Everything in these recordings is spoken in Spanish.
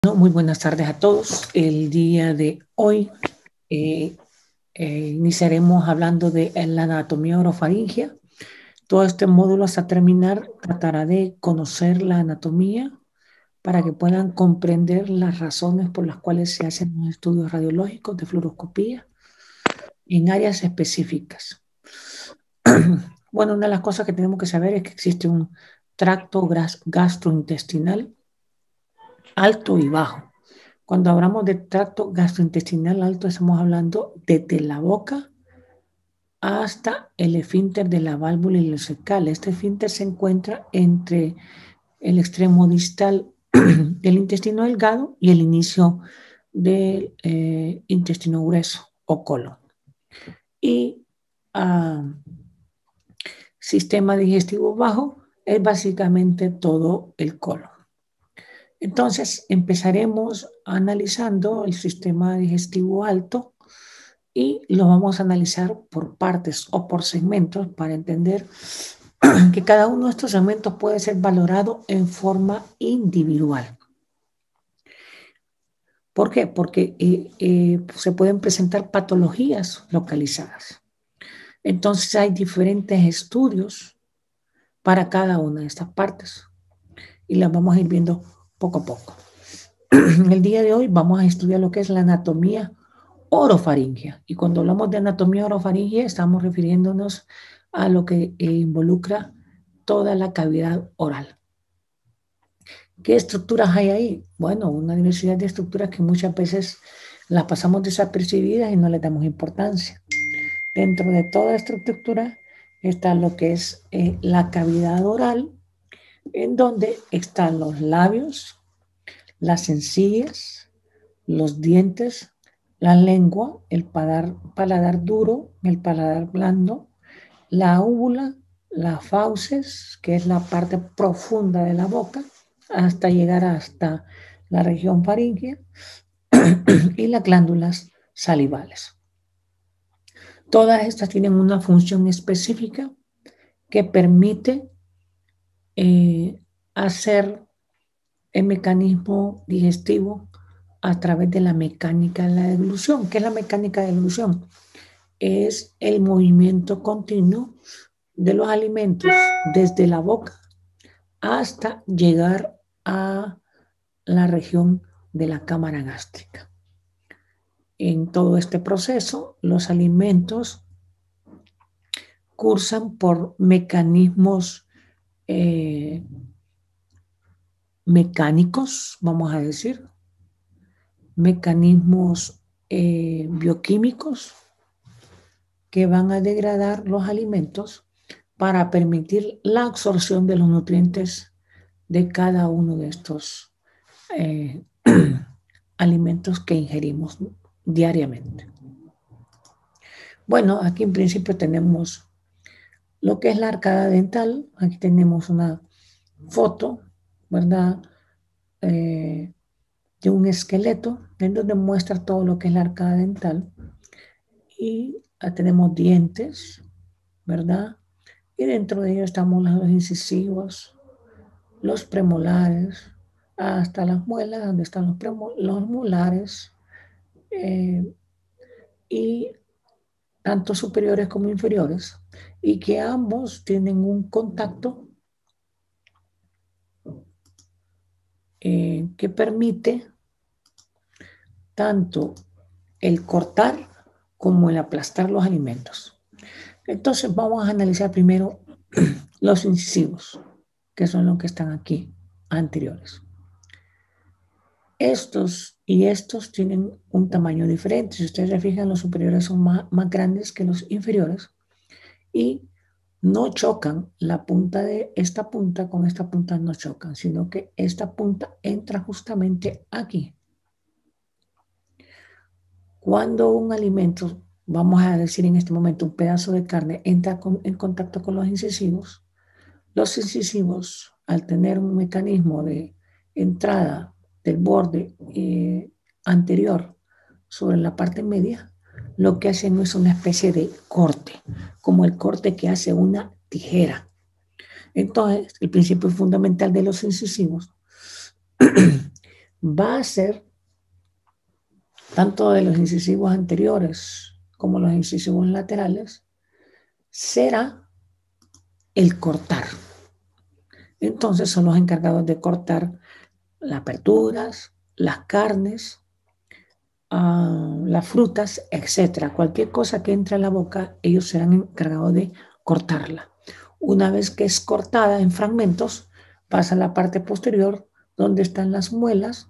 Muy buenas tardes a todos. El día de hoy iniciaremos hablando de la anatomía orofaringia. Todo este módulo hasta terminar tratará de conocer la anatomía para que puedan comprender las razones por las cuales se hacen los estudios radiológicos de fluoroscopía en áreas específicas. Bueno, una de las cosas que tenemos que saber es que existe un tracto gastrointestinal alto y bajo. Cuando hablamos de tracto gastrointestinal alto, estamos hablando desde la boca hasta el esfínter de la válvula ileocecal. Este esfínter se encuentra entre el extremo distal del intestino delgado y el inicio del intestino grueso o colon. Y sistema digestivo bajo es básicamente todo el colon. Entonces, empezaremos analizando el sistema digestivo alto y lo vamos a analizar por partes o por segmentos para entender que cada uno de estos segmentos puede ser valorado en forma individual. ¿Por qué? Porque se pueden presentar patologías localizadas. Entonces, hay diferentes estudios para cada una de estas partes y las vamos a ir viendo poco a poco. El día de hoy vamos a estudiar lo que es la anatomía orofaringia. Y cuando hablamos de anatomía orofaringia, estamos refiriéndonos a lo que involucra toda la cavidad oral. ¿Qué estructuras hay ahí? Bueno, una diversidad de estructuras que muchas veces las pasamos desapercibidas y no les damos importancia. Dentro de toda esta estructura está lo que es la cavidad oral, en donde están los labios, las encías, los dientes, la lengua, el paladar duro, el paladar blando, la úvula, las fauces, que es la parte profunda de la boca, hasta llegar hasta la región faríngea y las glándulas salivales. Todas estas tienen una función específica que permite hacer el mecanismo digestivo a través de la mecánica de la deglución. ¿Qué es la mecánica de deglución? Es el movimiento continuo de los alimentos desde la boca hasta llegar a la región de la cámara gástrica. En todo este proceso, los alimentos cursan por mecanismos mecánicos, vamos a decir, mecanismos bioquímicos que van a degradar los alimentos para permitir la absorción de los nutrientes de cada uno de estos alimentos que ingerimos diariamente. Bueno, aquí en principio tenemos lo que es la arcada dental. Aquí tenemos una foto, ¿verdad? De un esqueleto en donde muestra todo lo que es la arcada dental. Y tenemos dientes, ¿verdad? Y dentro de ellos estamos los incisivos, los premolares, hasta las muelas, donde están los molares, y tanto superiores como inferiores, y que ambos tienen un contacto que permite tanto el cortar como el aplastar los alimentos. Entonces vamos a analizar primero los incisivos, que son los que están aquí anteriores. Estos y estos tienen un tamaño diferente. Si ustedes se fijan, los superiores son más grandes que los inferiores y no chocan. La punta de esta punta con esta punta no chocan, sino que esta punta entra justamente aquí. Cuando un alimento, vamos a decir en este momento un pedazo de carne, entra en contacto con los incisivos al tener un mecanismo de entrada del borde anterior sobre la parte media, lo que hacen es una especie de corte, como el corte que hace una tijera. Entonces, el principio fundamental de los incisivos va a ser tanto de los incisivos anteriores como los incisivos laterales, será el cortar. Entonces son los encargados de cortar las aperturas, las carnes, las frutas, etcétera. Cualquier cosa que entre a la boca, ellos serán encargados de cortarla. Una vez que es cortada en fragmentos, pasa a la parte posterior donde están las muelas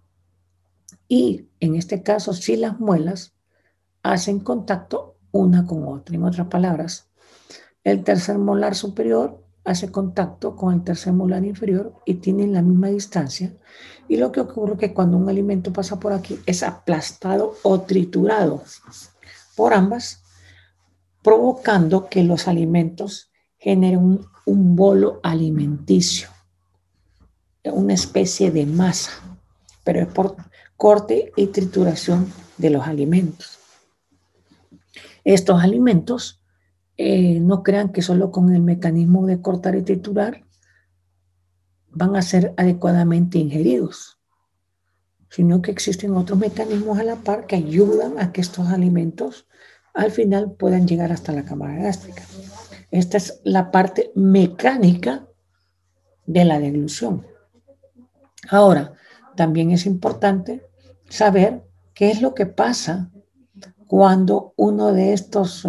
y en este caso, si las muelas hacen contacto una con otra. En otras palabras, el tercer molar superior hace contacto con el tercer molar inferior y tienen la misma distancia. Y lo que ocurre es que cuando un alimento pasa por aquí es aplastado o triturado por ambas, provocando que los alimentos generen un bolo alimenticio, una especie de masa, pero es por corte y trituración de los alimentos. Estos alimentos, no crean que solo con el mecanismo de cortar y triturar van a ser adecuadamente ingeridos, sino que existen otros mecanismos a la par que ayudan a que estos alimentos al final puedan llegar hasta la cámara gástrica. Esta es la parte mecánica de la deglución. Ahora, también es importante saber qué es lo que pasa cuando uno de estos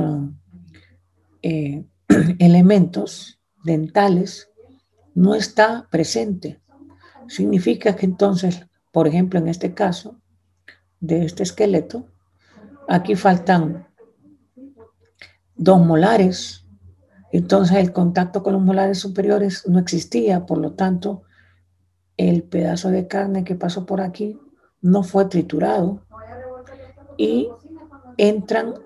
elementos dentales no está presente. Significa que entonces, por ejemplo, en este caso de este esqueleto, aquí faltan 2 molares, entonces el contacto con los molares superiores no existía, por lo tanto, el pedazo de carne que pasó por aquí no fue triturado y entran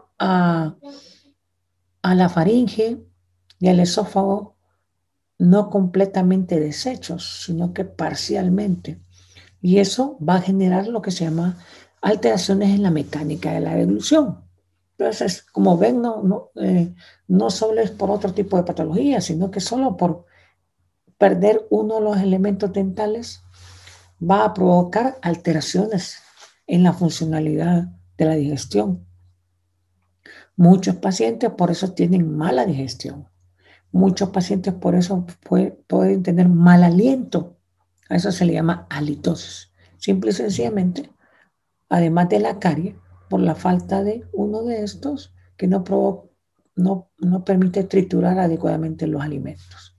a la faringe y al esófago no completamente deshechos, sino que parcialmente. Y eso va a generar lo que se llama alteraciones en la mecánica de la deglución. Entonces, como ven, no solo es por otro tipo de patología, sino que solo por perder uno de los elementos dentales va a provocar alteraciones en la funcionalidad de la digestión. Muchos pacientes por eso tienen mala digestión. Muchos pacientes por eso pueden tener mal aliento. A eso se le llama halitosis. Simple y sencillamente, además de la carie, por la falta de uno de estos que no permite triturar adecuadamente los alimentos.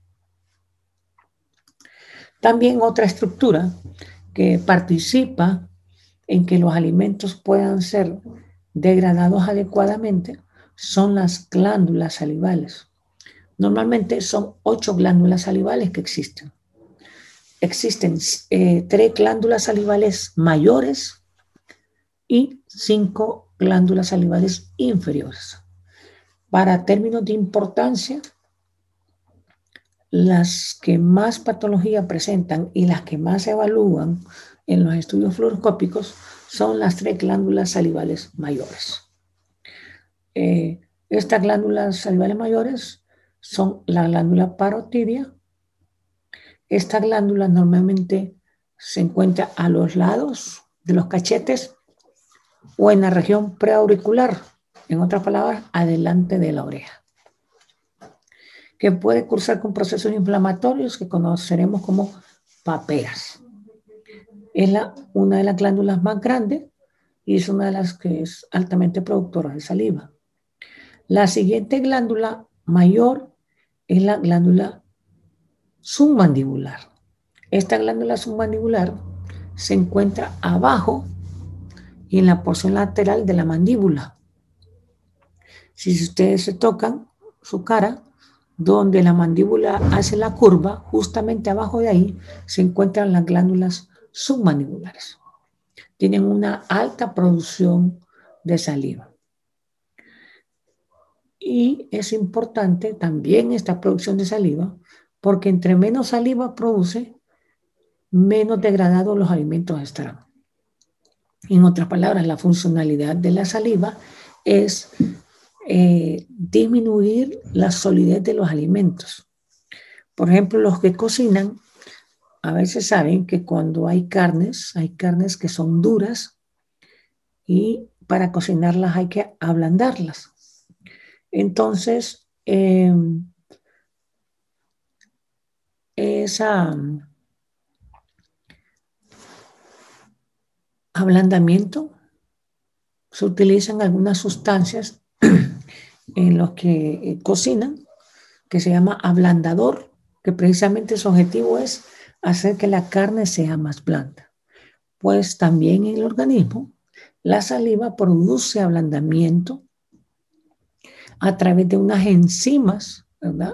También otra estructura que participa en que los alimentos puedan ser degradados adecuadamente son las glándulas salivales. Normalmente son 8 glándulas salivales que existen. Existen 3 glándulas salivales mayores y 5 glándulas salivales inferiores. Para términos de importancia, las que más patología presentan y las que más se evalúan en los estudios fluoroscópicos son las 3 glándulas salivales mayores. Estas glándulas salivales mayores son la glándula parotidia. Esta glándula normalmente se encuentra a los lados de los cachetes o en la región preauricular, en otras palabras, adelante de la oreja, que puede cursar con procesos inflamatorios que conoceremos como paperas. Es una de las glándulas más grandes y es una de las que es altamente productora de saliva. La siguiente glándula mayor es la glándula submandibular. Esta glándula submandibular se encuentra abajo y en la porción lateral de la mandíbula. Si ustedes se tocan su cara, donde la mandíbula hace la curva, justamente abajo de ahí se encuentran las glándulas submandibulares. Tienen una alta producción de saliva. Y es importante también esta producción de saliva, porque entre menos saliva produce, menos degradados los alimentos estarán. En otras palabras, la funcionalidad de la saliva es disminuir la solidez de los alimentos. Por ejemplo, los que cocinan a veces saben que cuando hay carnes que son duras y para cocinarlas hay que ablandarlas. Entonces, ese ablandamiento se utilizan algunas sustancias en los que cocinan, que se llama ablandador, que precisamente su objetivo es hacer que la carne sea más blanda. Pues también en el organismo, la saliva produce ablandamiento a través de unas enzimas, ¿verdad?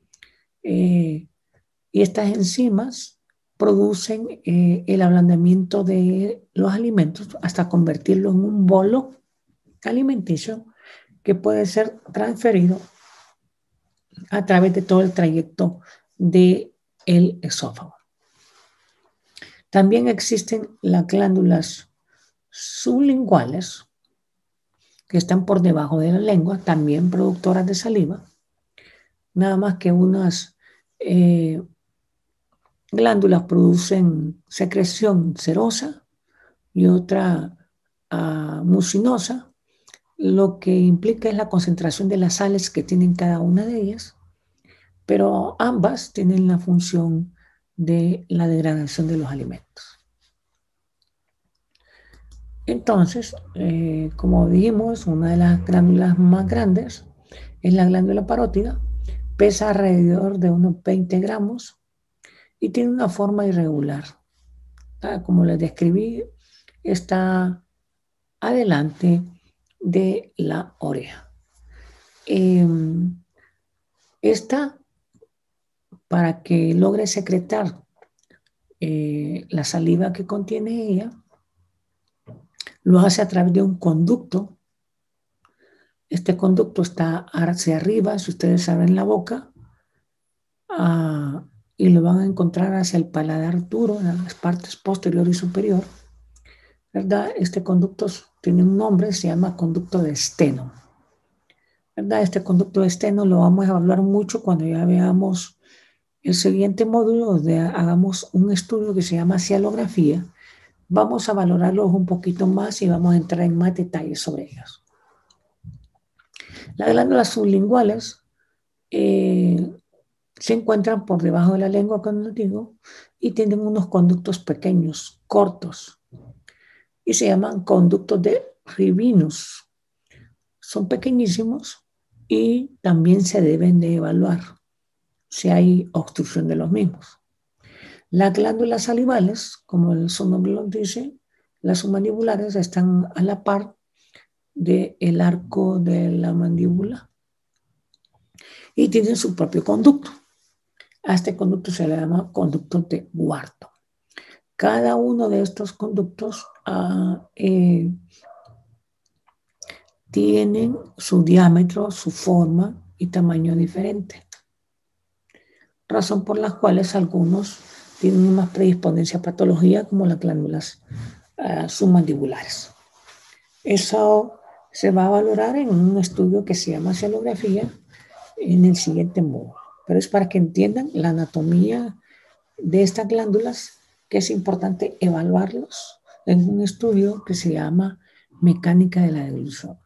Y estas enzimas producen el ablandamiento de los alimentos hasta convertirlo en un bolo alimenticio que puede ser transferido a través de todo el trayecto del esófago. También existen las glándulas sublinguales que están por debajo de la lengua, también productoras de saliva, nada más que unas glándulas producen secreción serosa y otra mucinosa, lo que implica es la concentración de las sales que tienen cada una de ellas, pero ambas tienen la función de la degradación de los alimentos. Entonces, como dijimos, una de las glándulas más grandes es la glándula parótida, pesa alrededor de unos 20 gramos y tiene una forma irregular. Como les describí, está adelante de la oreja. Esta, para que logre secretar la saliva que contiene ella, lo hace a través de un conducto. Este conducto está hacia arriba, si ustedes saben, la boca, y lo van a encontrar hacia el paladar duro, en las partes posterior y superior, ¿verdad? Este conducto tiene un nombre, se llama conducto de Steno, ¿verdad? Este conducto de Steno lo vamos a hablar mucho cuando ya veamos el siguiente módulo, donde hagamos un estudio que se llama cialografía. Vamos a valorarlos un poquito más y vamos a entrar en más detalles sobre ellos. Las glándulas sublinguales se encuentran por debajo de la lengua, como les digo, y tienen unos conductos pequeños, cortos, y se llaman conductos de Rivinus. Son pequeñísimos y también se deben de evaluar si hay obstrucción de los mismos. Las glándulas salivales, como su nombre lo dice, las submandibulares están a la par del arco de la mandíbula y tienen su propio conducto. A este conducto se le llama conducto de Wharton. Cada uno de estos conductos tienen su diámetro, su forma y tamaño diferente, razón por las cuales algunos tienen más predisponencia a patología, como las glándulas submandibulares. Eso se va a valorar en un estudio que se llama cialografía en el siguiente módulo, pero es para que entiendan la anatomía de estas glándulas, que es importante evaluarlos en un estudio que se llama mecánica de la deglución.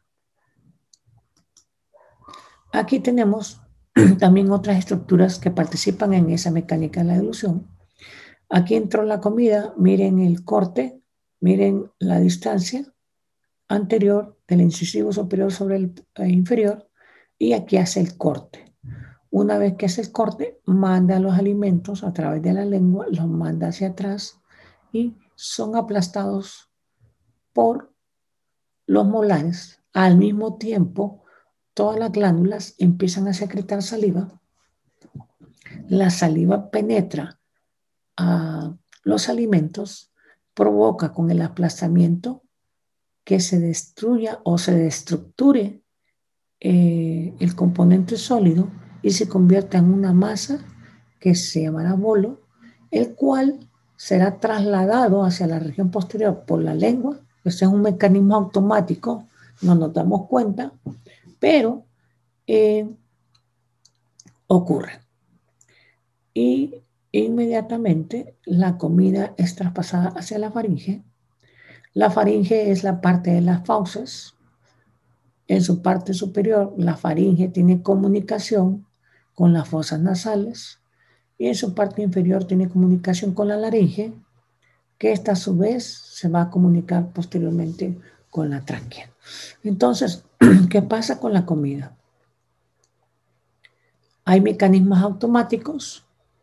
Aquí tenemos también otras estructuras que participan en esa mecánica de la deglución. Aquí entró la comida, miren el corte, miren la distancia anterior del incisivo superior sobre el inferior, y aquí hace el corte. Una vez que hace el corte, manda los alimentos a través de la lengua, los manda hacia atrás y son aplastados por los molares. Al mismo tiempo, todas las glándulas empiezan a secretar saliva. La saliva penetra a los alimentos, provoca con el aplastamiento que se destruya o se destructure el componente sólido y se convierta en una masa que se llamará bolo, el cual será trasladado hacia la región posterior por la lengua. Este es un mecanismo automático, no nos damos cuenta, pero ocurre. Y Inmediatamente la comida es traspasada hacia la faringe. La faringe es la parte de las fauces. En su parte superior, la faringe tiene comunicación con las fosas nasales y en su parte inferior tiene comunicación con la laringe, que esta a su vez se va a comunicar posteriormente con la tráquea. Entonces, ¿qué pasa con la comida? Hay mecanismos automáticos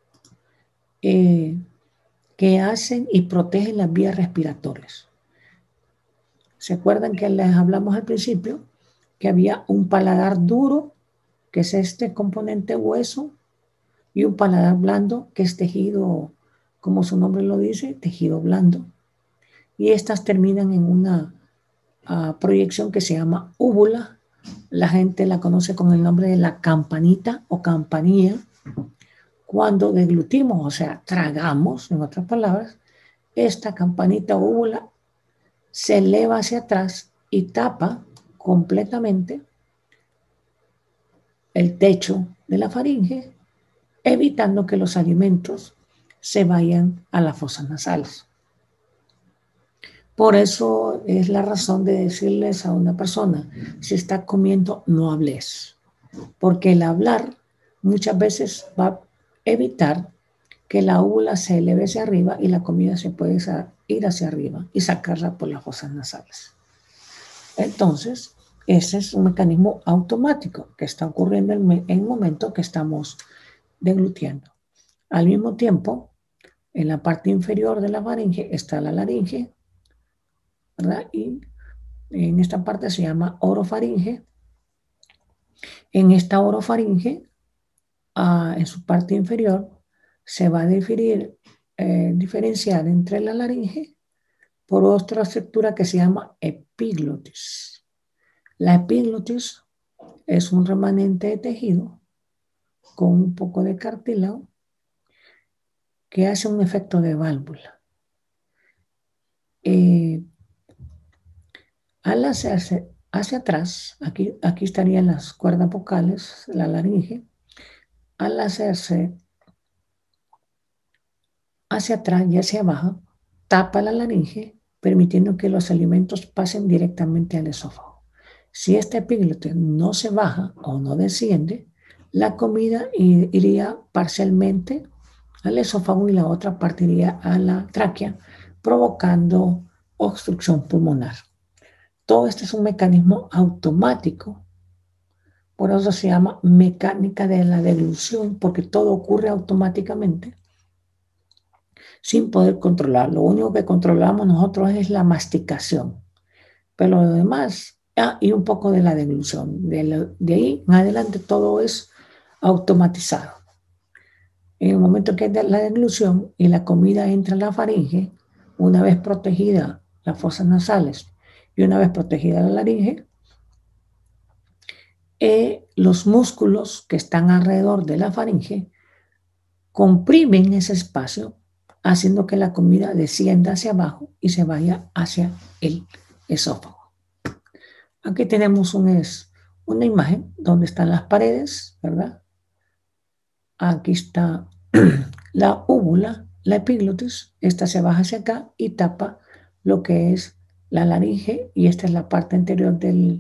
que hacen y protegen las vías respiratorias. ¿Se acuerdan que les hablamos al principio que había un paladar duro, que es este componente hueso, y un paladar blando, que es tejido, como su nombre lo dice, tejido blando? Y estas terminan en una proyección que se llama úvula. La gente la conoce con el nombre de la campanita o campanilla. Cuando deglutimos, o sea, tragamos, en otras palabras, esta campanita o úvula se eleva hacia atrás y tapa completamente el techo de la faringe, evitando que los alimentos se vayan a las fosas nasales. Por eso es la razón de decirles a una persona, si está comiendo, no hables, porque el hablar muchas veces va a evitar que la úvula se eleve hacia arriba y la comida se puede ir hacia arriba y sacarla por las fosas nasales. Entonces, ese es un mecanismo automático que está ocurriendo en el momento que estamos deglutiendo. Al mismo tiempo, en la parte inferior de la faringe está la laringe, ¿verdad? Y en esta parte se llama orofaringe. En esta orofaringe, en su parte inferior, se va a diferenciar entre la laringe por otra estructura que se llama epiglotis. La epiglotis es un remanente de tejido con un poco de cartílago que hace un efecto de válvula. Al hacerse hacia atrás, aquí estarían las cuerdas vocales, la laringe, al hacerse hacia atrás y hacia abajo, tapa la laringe, permitiendo que los alimentos pasen directamente al esófago. Si este epíglote no se baja o no desciende, la comida iría parcialmente al esófago y la otra parte iría a la tráquea, provocando obstrucción pulmonar. Todo esto es un mecanismo automático, por eso se llama mecánica de la deglución, porque todo ocurre automáticamente sin poder controlar. Lo único que controlamos nosotros es la masticación, pero lo demás, y un poco de la deglución. De ahí en adelante todo es automatizado. En el momento que hay la deglución y la comida entra en la faringe, una vez protegida las fosas nasales y una vez protegida la laringe, los músculos que están alrededor de la faringe comprimen ese espacio, haciendo que la comida descienda hacia abajo y se vaya hacia el esófago. Aquí tenemos una imagen donde están las paredes, ¿verdad? Aquí está la úvula, la epiglotis, esta se baja hacia acá y tapa lo que es la laringe, y esta es la parte anterior del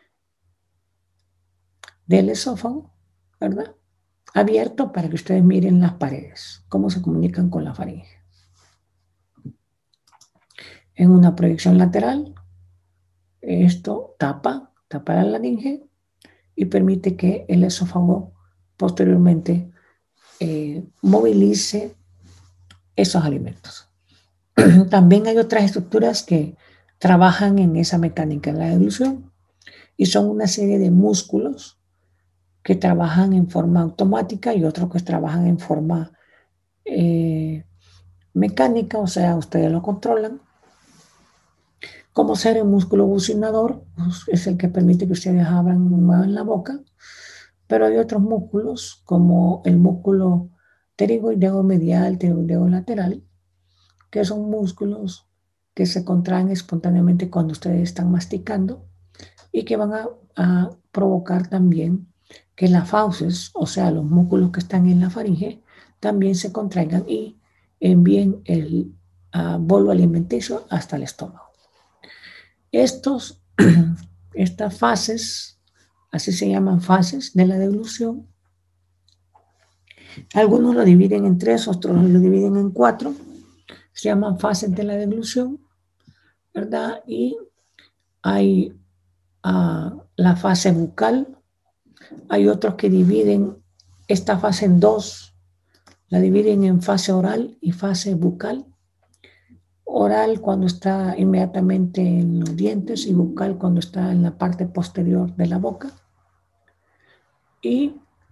esófago, ¿verdad? Abierto para que ustedes miren las paredes, cómo se comunican con la faringe. En una proyección lateral, esto tapa la laringe y permite que el esófago posteriormente movilice esos alimentos. También hay otras estructuras que trabajan en esa mecánica de la deglución y son una serie de músculos que trabajan en forma automática y otros que trabajan en forma mecánica, o sea, ustedes lo controlan. Como ser el músculo bucinador, pues, es el que permite que ustedes abran y muevan la boca, pero hay otros músculos como el músculo pterigoideo medial, pterigoideo lateral, que son músculos que se contraen espontáneamente cuando ustedes están masticando y que van a provocar también que las fauces, o sea, los músculos que están en la faringe, también se contraigan y envíen el bolo alimenticio hasta el estómago. Estas fases, así se llaman fases de la deglución. Algunos lo dividen en 3, otros lo dividen en 4. Se llaman fases de la deglución, ¿verdad? Y hay la fase bucal. Hay otros que dividen esta fase en 2. La dividen en fase oral y fase bucal. Oral cuando está inmediatamente en los dientes y bucal cuando está en la parte posterior de la boca. Y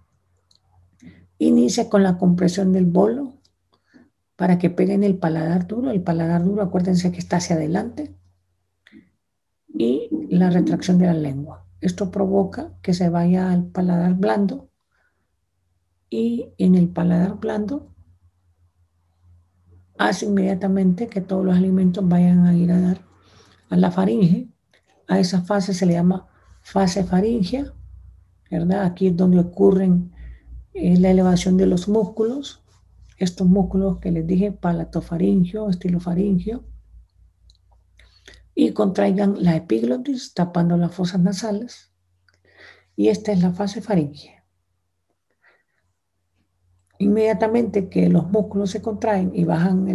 inicia con la compresión del bolo para que pegue en el paladar duro. El paladar duro, acuérdense que está hacia adelante. Y la retracción de la lengua. Esto provoca que se vaya al paladar blando y en el paladar blando hace inmediatamente que todos los alimentos vayan a ir a dar a la faringe. A esa fase se le llama fase faringea, ¿verdad? Aquí es donde ocurren la elevación de los músculos, estos músculos que les dije, palatofaringio, estilofaringio, y contraigan la epiglotis tapando las fosas nasales. Y esta es la fase faringea. Inmediatamente que los músculos se contraen y bajan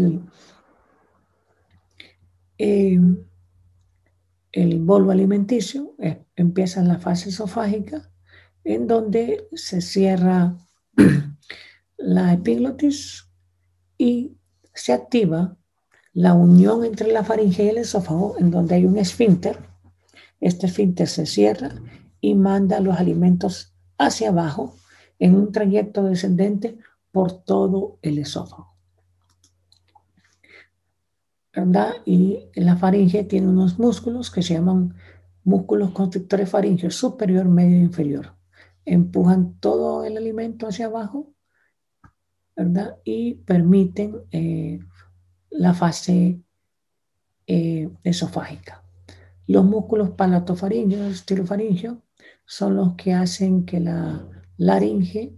el bolo alimenticio, empieza la fase esofágica, en donde se cierra la epiglotis y se activa la unión entre la faringe y el esófago, en donde hay un esfínter. Este esfínter se cierra y manda los alimentos hacia abajo en un trayecto descendente por todo el esófago, ¿verdad? Y la faringe tiene unos músculos que se llaman músculos constrictores faringeos superior, medio e inferior. Empujan todo el alimento hacia abajo, ¿verdad? Y permiten la fase esofágica. Los músculos palatofaringeos, estilofaringeos, son los que hacen que la laringe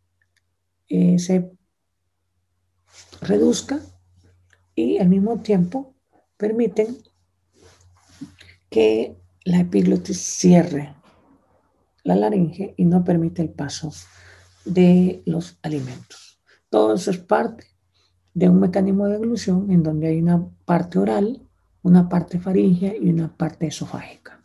se reduzca y al mismo tiempo permiten que la epiglotis cierre la laringe y no permite el paso de los alimentos. Todo eso es parte de un mecanismo de deglución en donde hay una parte oral, una parte faríngea y una parte esofágica.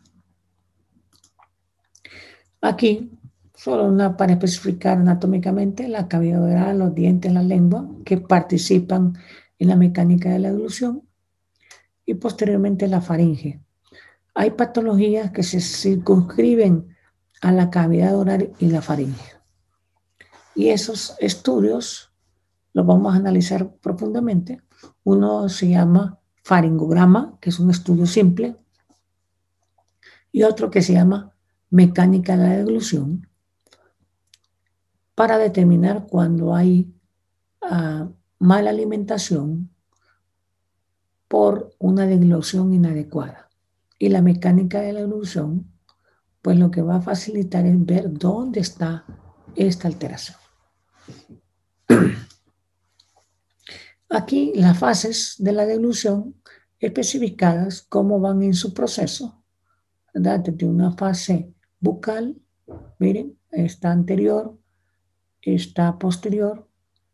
Aquí, solo para especificar anatómicamente la cavidad oral, los dientes, la lengua, que participan en la mecánica de la deglución, y posteriormente la faringe. Hay patologías que se circunscriben a la cavidad oral y la faringe. Y esos estudios los vamos a analizar profundamente. Uno se llama faringograma, que es un estudio simple, y otro que se llama mecánica de la deglución, para determinar cuando hay mala alimentación por una deglución inadecuada. Y la mecánica de la deglución, pues lo que va a facilitar es ver dónde está esta alteración. Aquí las fases de la deglución especificadas, cómo van en su proceso, ¿verdad? Desde una fase bucal, miren, está anterior, está posterior,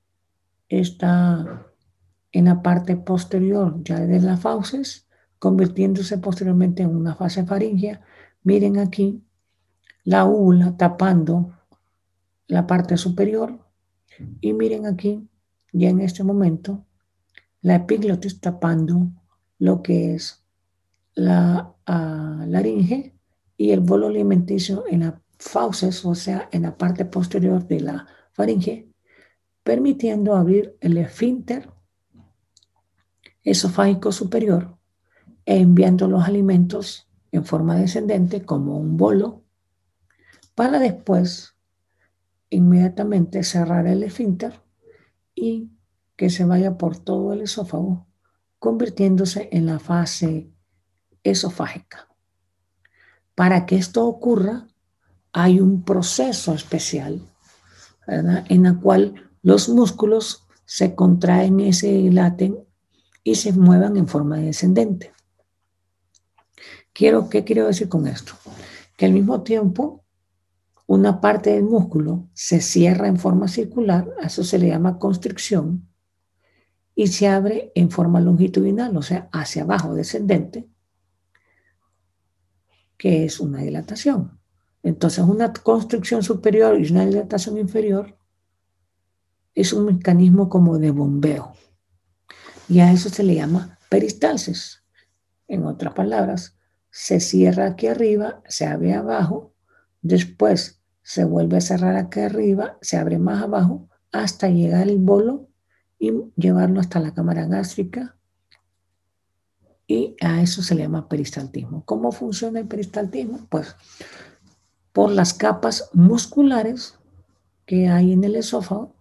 está en la parte posterior ya de las fauces, convirtiéndose posteriormente en una fase faríngea. Miren aquí la úvula tapando la parte superior y miren aquí, ya en este momento, la epiglotis tapando lo que es la laringe y el bolo alimenticio en las fauces, o sea, en la parte posterior de la faringe, permitiendo abrir el esfínter esofágico superior e enviando los alimentos en forma descendente como un bolo para después inmediatamente cerrar el esfínter y que se vaya por todo el esófago, convirtiéndose en la fase esofágica. Para que esto ocurra, hay un proceso especial, ¿verdad? En el cual los músculos se contraen y se dilaten y se muevan en forma descendente. ¿Qué quiero decir con esto? Que al mismo tiempo una parte del músculo se cierra en forma circular, a eso se le llama constricción, y se abre en forma longitudinal, o sea, hacia abajo descendente, que es una dilatación. Entonces, una constricción superior y una dilatación inferior es un mecanismo como de bombeo, y a eso se le llama peristalsis. En otras palabras, se cierra aquí arriba, se abre abajo, después se vuelve a cerrar aquí arriba, se abre más abajo, hasta llegar el bolo y llevarlo hasta la cámara gástrica, y a eso se le llama peristaltismo. ¿Cómo funciona el peristaltismo? Pues por las capas musculares que hay en el esófago,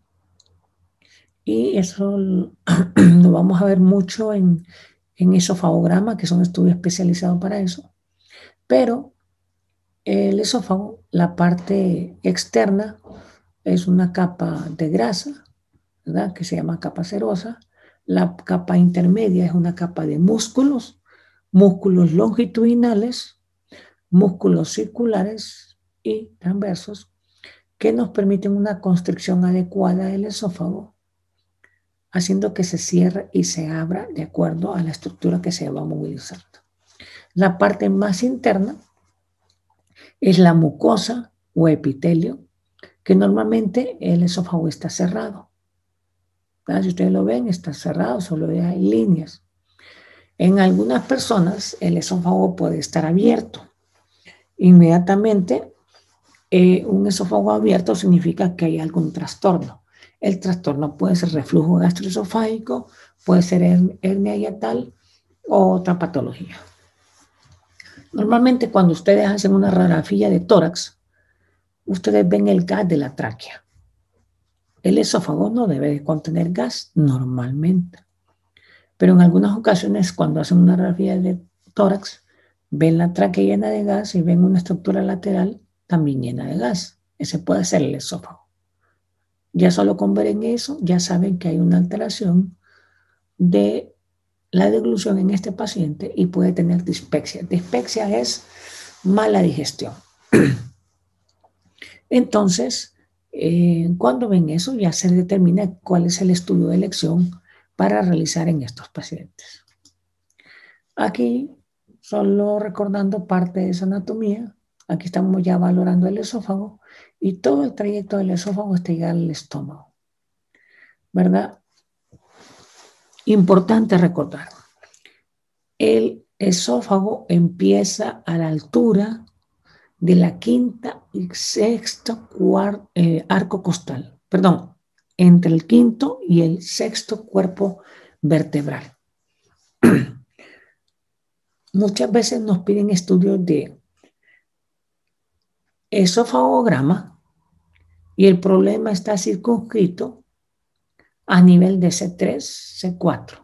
y eso lo vamos a ver mucho en esofagograma, que son estudios especializados para eso. Pero el esófago, la parte externa, es una capa de grasa, ¿verdad? Que se llama capa serosa. La capa intermedia es una capa de músculos, músculos longitudinales, músculos circulares y transversos, que nos permiten una constricción adecuada del esófago, haciendo que se cierre y se abra de acuerdo a la estructura que se va movilizando. La parte más interna es la mucosa o epitelio, que normalmente el esófago está cerrado. ¿Verdad? Si ustedes lo ven, está cerrado, solo hay líneas. En algunas personas el esófago puede estar abierto. Inmediatamente, un esófago abierto significa que hay algún trastorno. El trastorno puede ser reflujo gastroesofágico, puede ser hernia hiatal o otra patología. Normalmente cuando ustedes hacen una radiografía de tórax, ustedes ven el gas de la tráquea. El esófago no debe de contener gas normalmente, pero en algunas ocasiones cuando hacen una radiografía de tórax, ven la tráquea llena de gas y ven una estructura lateral también llena de gas. Ese puede ser el esófago. Ya solo con ver en eso, ya saben que hay una alteración de la deglución en este paciente y puede tener dispepsia. Dispepsia es mala digestión. Entonces, cuando ven eso, ya se determina cuál es el estudio de elección para realizar en estos pacientes. Aquí, solo recordando parte de esa anatomía, aquí estamos ya valorando el esófago y todo el trayecto del esófago hasta llegar al estómago, ¿verdad? Importante recordar, el esófago empieza a la altura de la quinta y sexto arco costal, perdón, entre el quinto y el sexto cuerpo vertebral. Muchas veces nos piden estudios de esofagograma y el problema está circunscrito a nivel de C3, C4.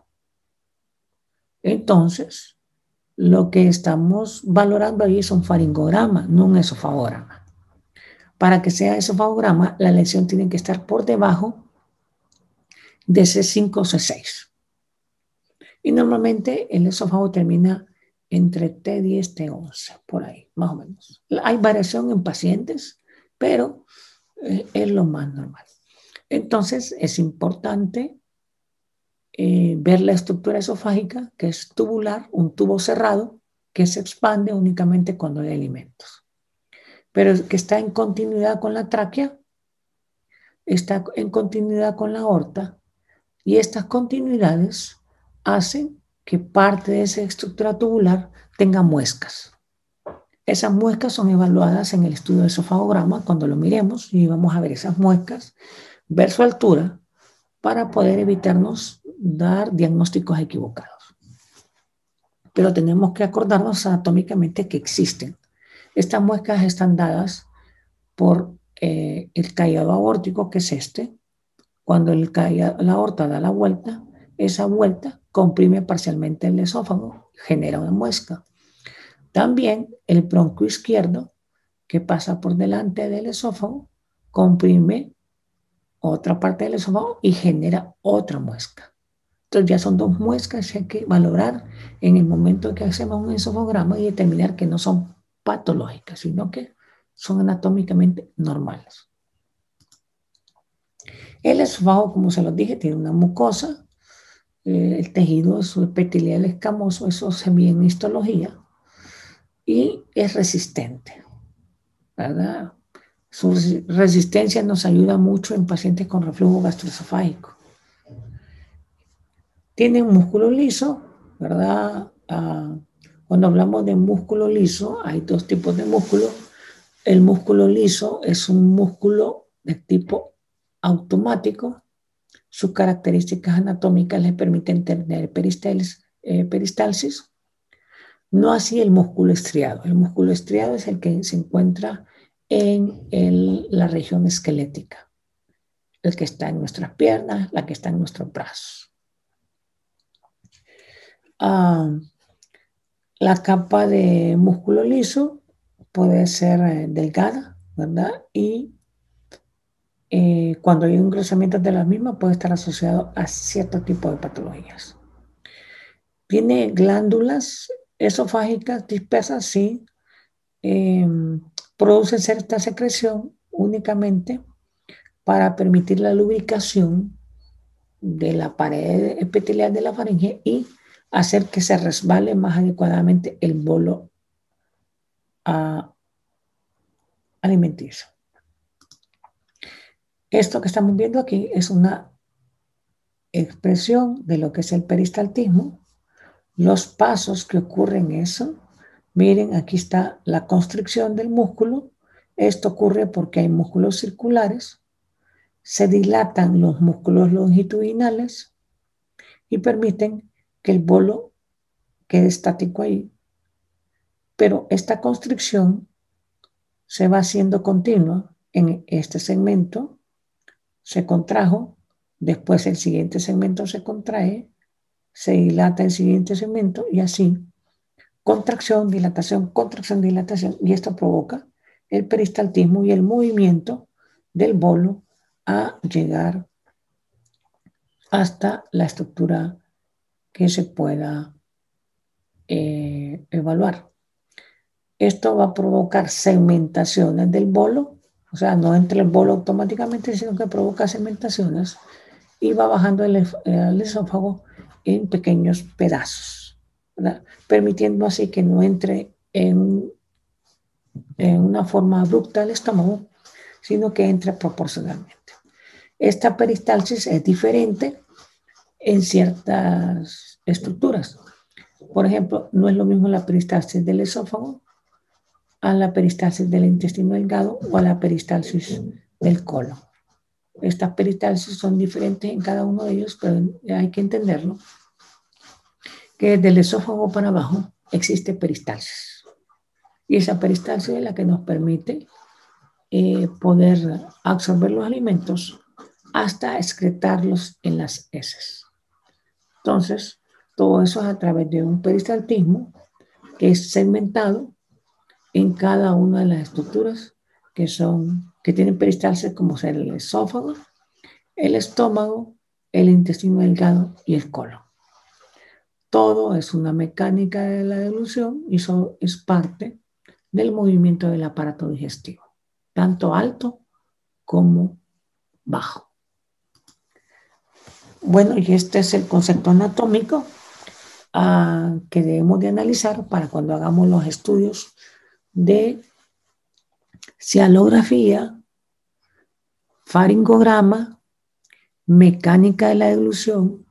Entonces, lo que estamos valorando ahí es un faringograma, no un esofagograma. Para que sea esofagograma, la lesión tiene que estar por debajo de C5 o C6. Y normalmente el esófago termina entre T10, T11, por ahí, más o menos. Hay variación en pacientes, pero es lo más normal. Entonces, es importante ver la estructura esofágica, que es tubular, un tubo cerrado, que se expande únicamente cuando hay alimentos, pero que está en continuidad con la tráquea, está en continuidad con la aorta, y estas continuidades hacen que parte de esa estructura tubular tenga muescas. Esas muescas son evaluadas en el estudio de esofagograma cuando lo miremos y vamos a ver esas muescas, ver su altura para poder evitarnos dar diagnósticos equivocados. Pero tenemos que acordarnos anatómicamente que existen. Estas muescas están dadas por el callado aórtico, que es este. Cuando la aorta da la vuelta, esa vuelta comprime parcialmente el esófago, genera una muesca. También el bronco izquierdo, que pasa por delante del esófago, comprime otra parte del esófago y genera otra muesca. Entonces ya son dos muescas que hay que valorar en el momento que hacemos un esofograma y determinar que no son patológicas, sino que son anatómicamente normales. El esófago, como se los dije, tiene una mucosa, el tejido su epitelial escamoso, eso se ve en histología, y es resistente, ¿verdad? Su resistencia nos ayuda mucho en pacientes con reflujo gastroesofágico. Tiene un músculo liso, ¿verdad? Cuando hablamos de músculo liso, hay dos tipos de músculo. El músculo liso es un músculo de tipo automático. Sus características anatómicas le permiten tener peristalsis. No así el músculo estriado. El músculo estriado es el que se encuentra en la región esquelética, el que está en nuestras piernas, la que está en nuestros brazos. La capa de músculo liso puede ser delgada, ¿verdad? Y cuando hay un engrosamiento de las mismas puede estar asociado a cierto tipo de patologías. Tiene glándulas esofágicas dispersas, sí. Produce cierta secreción únicamente para permitir la lubricación de la pared epitelial de la faringe y hacer que se resbale más adecuadamente el bolo alimenticio. Esto que estamos viendo aquí es una expresión de lo que es el peristaltismo, los pasos que ocurren en eso. Miren, aquí está la constricción del músculo. Esto ocurre porque hay músculos circulares, se dilatan los músculos longitudinales y permiten que el bolo quede estático ahí. Pero esta constricción se va haciendo continua en este segmento, se contrajo, después el siguiente segmento se contrae, se dilata el siguiente segmento y así, contracción, dilatación, y esto provoca el peristaltismo y el movimiento del bolo a llegar hasta la estructura que se pueda evaluar. Esto va a provocar segmentaciones del bolo, o sea, no entra el bolo automáticamente, sino que provoca segmentaciones y va bajando el esófago en pequeños pedazos, ¿verdad? Permitiendo así que no entre en una forma abrupta el estómago, sino que entre proporcionalmente. Esta peristalsis es diferente en ciertas estructuras. Por ejemplo, no es lo mismo la peristalsis del esófago a la peristalsis del intestino delgado o a la peristalsis del colon. Estas peristalsis son diferentes en cada uno de ellos, pero hay que entenderlo, que desde el esófago para abajo existe peristalsis. Y esa peristalsis es la que nos permite poder absorber los alimentos hasta excretarlos en las heces. Entonces, todo eso es a través de un peristaltismo que es segmentado en cada una de las estructuras que tienen peristalsis, como ser el esófago, el estómago, el intestino delgado y el colon. Todo es una mecánica de la deglución y eso es parte del movimiento del aparato digestivo, tanto alto como bajo. Bueno, y este es el concepto anatómico que debemos de analizar para cuando hagamos los estudios de cialografía, faringograma, mecánica de la deglución,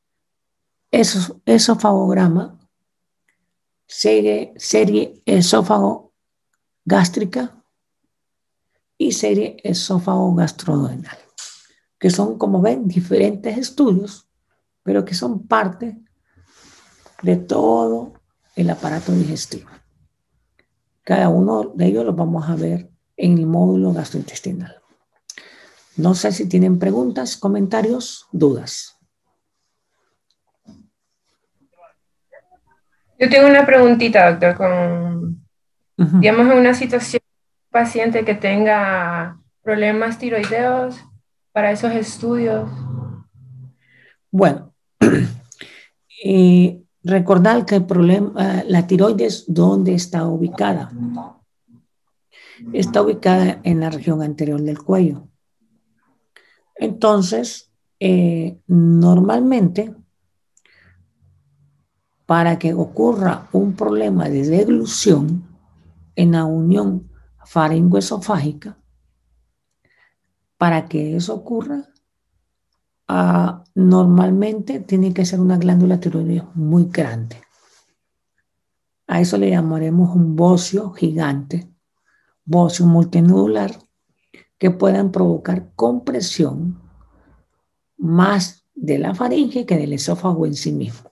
esofagograma, serie esófago gástrica y serie esófago gastroduodenal, que son, como ven, diferentes estudios, pero que son parte de todo el aparato digestivo. Cada uno de ellos los vamos a ver en el módulo gastrointestinal. No sé si tienen preguntas, comentarios, dudas. Yo tengo una preguntita, doctor, digamos, en una situación, un paciente que tenga problemas tiroideos para esos estudios? Bueno, recordar que el problema, la tiroides, ¿dónde está ubicada? Está ubicada en la región anterior del cuello. Entonces, normalmente, para que ocurra un problema de deglución en la unión faringoesofágica, para que eso ocurra, normalmente tiene que ser una glándula tiroides muy grande. A eso le llamaremos un bocio gigante, bocio multinodular, que puedan provocar compresión más de la faringe que del esófago en sí mismo.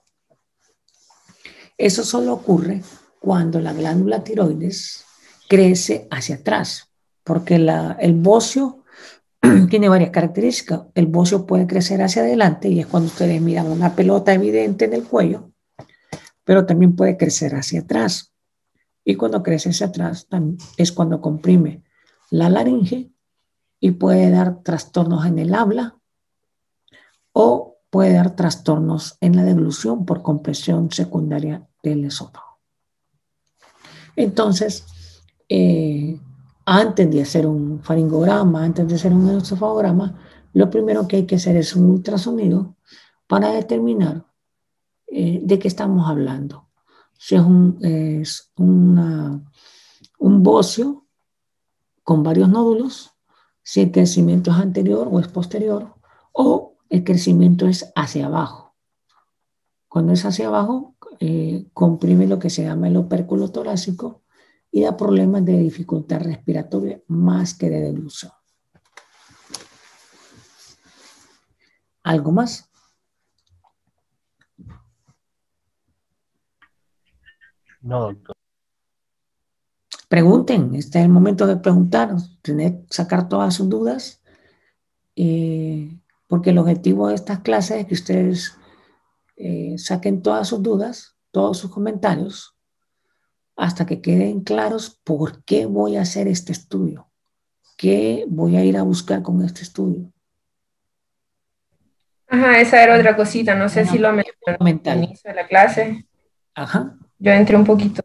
Eso solo ocurre cuando la glándula tiroides crece hacia atrás, porque el bocio tiene varias características. El bocio puede crecer hacia adelante y es cuando ustedes miran una pelota evidente en el cuello, pero también puede crecer hacia atrás. Y cuando crece hacia atrás es cuando comprime la laringe y puede dar trastornos en el habla o puede dar trastornos en la deglución por compresión secundaria del esófago. Entonces, antes de hacer un faringograma, antes de hacer un esofagograma, lo primero que hay que hacer es un ultrasonido para determinar de qué estamos hablando. Si es un bocio con varios nódulos, si el crecimiento es anterior o es posterior, o el crecimiento es hacia abajo. Cuando es hacia abajo, comprime lo que se llama el opérculo torácico y da problemas de dificultad respiratoria más que de deglución. ¿Algo más? No, doctor. Pregunten, este es el momento de preguntar, sacar todas sus dudas, porque el objetivo de estas clases es que ustedes saquen todas sus dudas, todos sus comentarios, hasta que queden claros por qué voy a hacer este estudio, qué voy a ir a buscar con este estudio. Ajá, esa era otra cosita, no sé si lo mencioné al Mental. inicio de la clase. Ajá. Yo entré un poquito.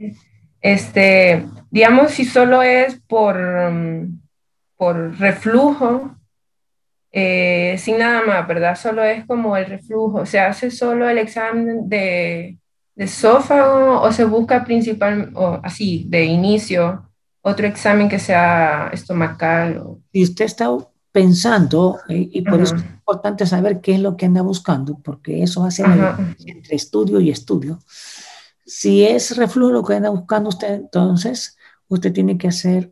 Digamos, si solo es por reflujo, sin nada más, ¿verdad? Solo es como el reflujo. ¿Se hace solo el examen de esófago o se busca principal, o así, de inicio, otro examen que sea estomacal? Si usted está pensando, y por eso es Ajá, importante saber qué es lo que anda buscando, porque eso hace la ajá. diferencia entre estudio y estudio. Si es reflujo lo que anda buscando usted, entonces usted tiene que hacer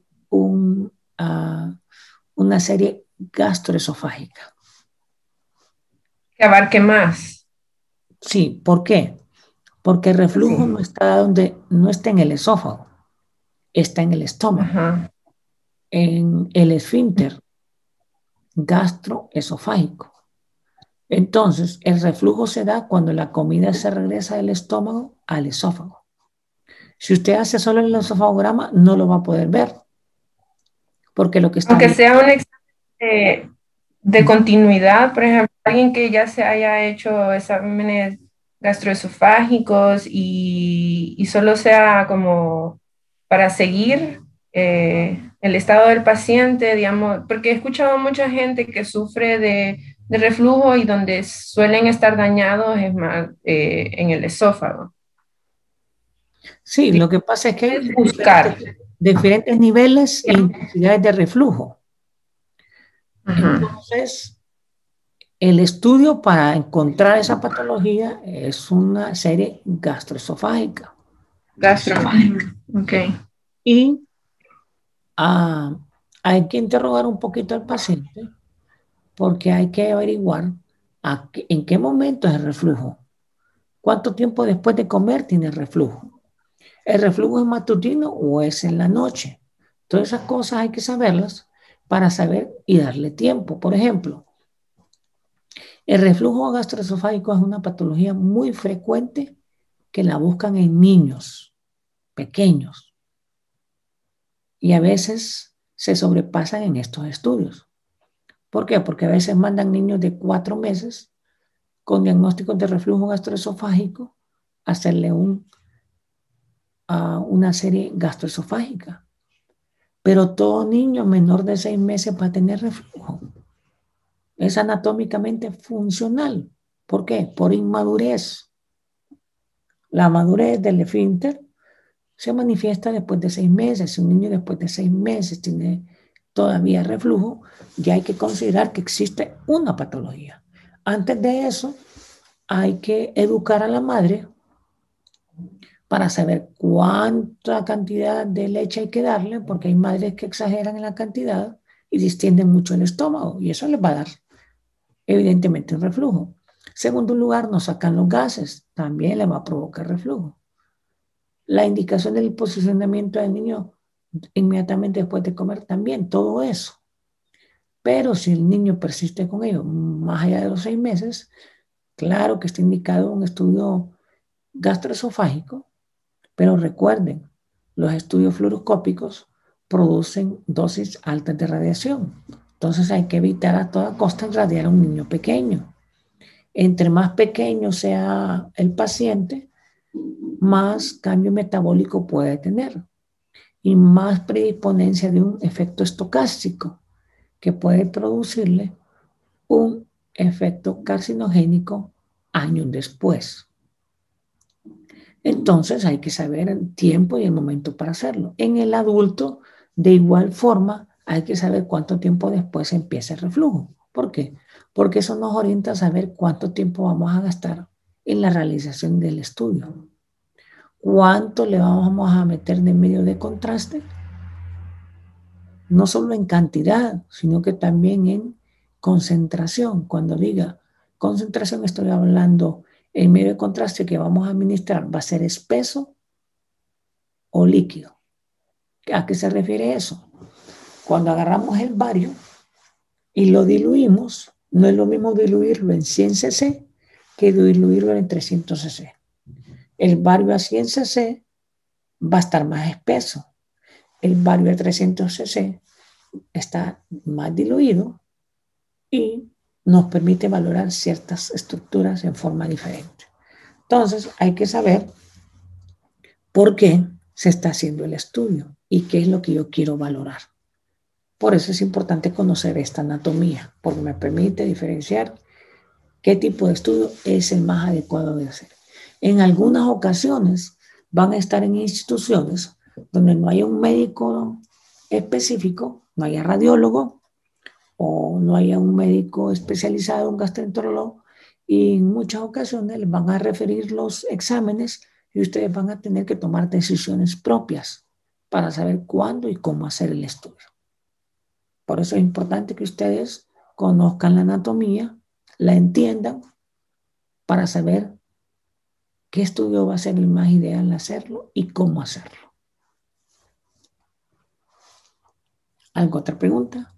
una serie gastroesofágica. Que abarque más. Sí, ¿por qué? Porque el Así. reflujo no está en el esófago, está en el estómago, Ajá. en el esfínter gastroesofágico. Entonces, el reflujo se da cuando la comida se regresa del estómago al esófago. Si usted hace solo el esofagograma, no lo va a poder ver, porque lo que está Aunque bien. sea un examen de continuidad, por ejemplo, alguien que ya se haya hecho exámenes gastroesofágicos y solo sea como para seguir el estado del paciente, digamos, porque he escuchado mucha gente que sufre de reflujo y donde suelen estar dañados es más en el esófago. Sí, lo que pasa es que hay Es buscar. diferentes niveles e intensidades de reflujo. Ajá. Entonces, el estudio para encontrar esa patología es una serie gastroesofágica. Gastro. Ok. Y hay que interrogar un poquito al paciente porque hay que averiguar en qué momento es el reflujo, cuánto tiempo después de comer tiene reflujo. ¿El reflujo es matutino o es en la noche? Todas esas cosas hay que saberlas para saber y darle tiempo. Por ejemplo, el reflujo gastroesofágico es una patología muy frecuente que la buscan en niños pequeños y a veces se sobrepasan en estos estudios. ¿Por qué? Porque a veces mandan niños de 4 meses con diagnósticos de reflujo gastroesofágico a hacerle una serie gastroesofágica. Pero todo niño menor de 6 meses va a tener reflujo. Es anatómicamente funcional. ¿Por qué? Por inmadurez. La madurez del esfínter se manifiesta después de 6 meses. Si un niño después de 6 meses tiene todavía reflujo, ya hay que considerar que existe una patología. Antes de eso, hay que educar a la madre para saber cuánta cantidad de leche hay que darle, porque hay madres que exageran en la cantidad y distienden mucho el estómago, y eso les va a dar, evidentemente, un reflujo. Segundo lugar, nos sacan los gases, también le va a provocar reflujo. La indicación del posicionamiento del niño inmediatamente después de comer, también, todo eso. Pero si el niño persiste con ello más allá de los 6 meses, claro que está indicado un estudio gastroesofágico. Pero recuerden, los estudios fluoroscópicos producen dosis altas de radiación. Entonces hay que evitar a toda costa irradiar a un niño pequeño. Entre más pequeño sea el paciente, más cambio metabólico puede tener y más predisponencia de un efecto estocástico que puede producirle un efecto carcinogénico años después. Entonces hay que saber el tiempo y el momento para hacerlo. En el adulto, de igual forma, hay que saber cuánto tiempo después empieza el reflujo. ¿Por qué? Porque eso nos orienta a saber cuánto tiempo vamos a gastar en la realización del estudio. ¿Cuánto le vamos a meter de medio de contraste? No solo en cantidad, sino que también en concentración. Cuando diga concentración, estoy hablando el medio de contraste que vamos a administrar va a ser espeso o líquido. ¿A qué se refiere eso? Cuando agarramos el bario y lo diluimos, no es lo mismo diluirlo en 100 cc que diluirlo en 300 cc. El bario a 100 cc va a estar más espeso. El bario a 300 cc está más diluido y nos permite valorar ciertas estructuras en forma diferente. Entonces, hay que saber por qué se está haciendo el estudio y qué es lo que yo quiero valorar. Por eso es importante conocer esta anatomía, porque me permite diferenciar qué tipo de estudio es el más adecuado de hacer. En algunas ocasiones van a estar en instituciones donde no haya un médico específico, no haya radiólogo o no haya un médico especializado, un gastroenterólogo, y en muchas ocasiones les van a referir los exámenes y ustedes van a tener que tomar decisiones propias para saber cuándo y cómo hacer el estudio. Por eso es importante que ustedes conozcan la anatomía, la entiendan para saber qué estudio va a ser el más ideal hacerlo y cómo hacerlo. ¿Alguna otra pregunta?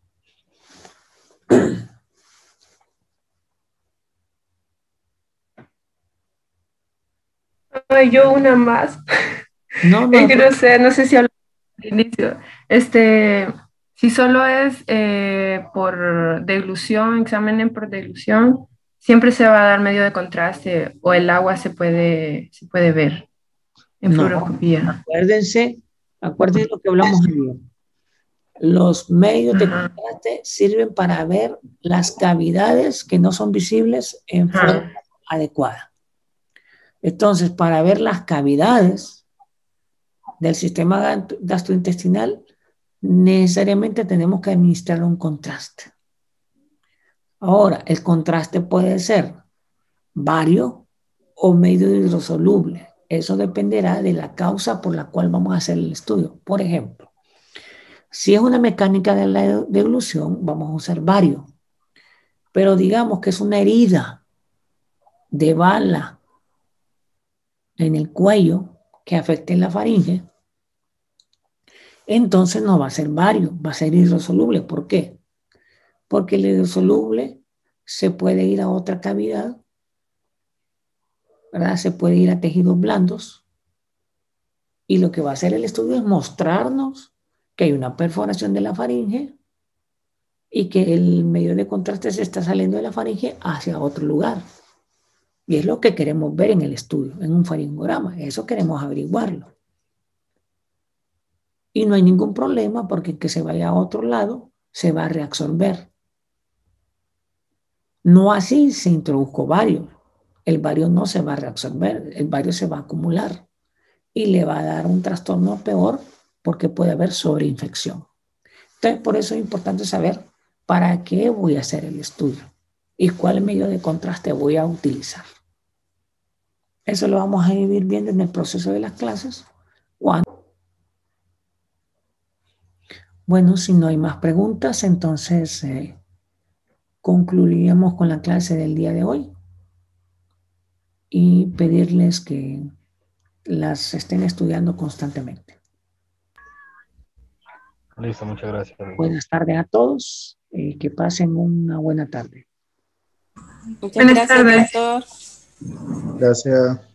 Ay, yo una más. No, Es no, que no sé si habló al inicio. Si solo es por deglución, examen por deglución, siempre se va a dar medio de contraste o el agua se puede ver en no. fluoroscopía. Acuérdense lo que hablamos ayer. Los medios de contraste sirven para ver las cavidades que no son visibles en forma adecuada. Entonces, para ver las cavidades del sistema gastrointestinal, necesariamente tenemos que administrar un contraste. Ahora, el contraste puede ser bario o medio hidrosoluble. Eso dependerá de la causa por la cual vamos a hacer el estudio. Por ejemplo, si es una mecánica de la deglución, vamos a usar bario. Pero digamos que es una herida de bala en el cuello que afecte la faringe, entonces no va a ser bario, va a ser hidrosoluble. ¿Por qué? Porque el hidrosoluble se puede ir a otra cavidad, ¿verdad? Se puede ir a tejidos blandos y lo que va a hacer el estudio es mostrarnos que hay una perforación de la faringe y que el medio de contraste se está saliendo de la faringe hacia otro lugar. Y es lo que queremos ver en el estudio, en un faringograma. Eso queremos averiguarlo. Y no hay ningún problema porque que se vaya a otro lado se va a reabsorber. No así se introdujo bario. El bario no se va a reabsorber, el bario se va a acumular y le va a dar un trastorno peor porque puede haber sobreinfección. Entonces, por eso es importante saber para qué voy a hacer el estudio y cuál medio de contraste voy a utilizar. Eso lo vamos a ir viendo en el proceso de las clases. Bueno, si no hay más preguntas, entonces concluiríamos con la clase del día de hoy y pedirles que las estén estudiando constantemente. Listo, muchas gracias. Buenas tardes a todos y que pasen una buena tarde. Muchas gracias, doctor. Gracias.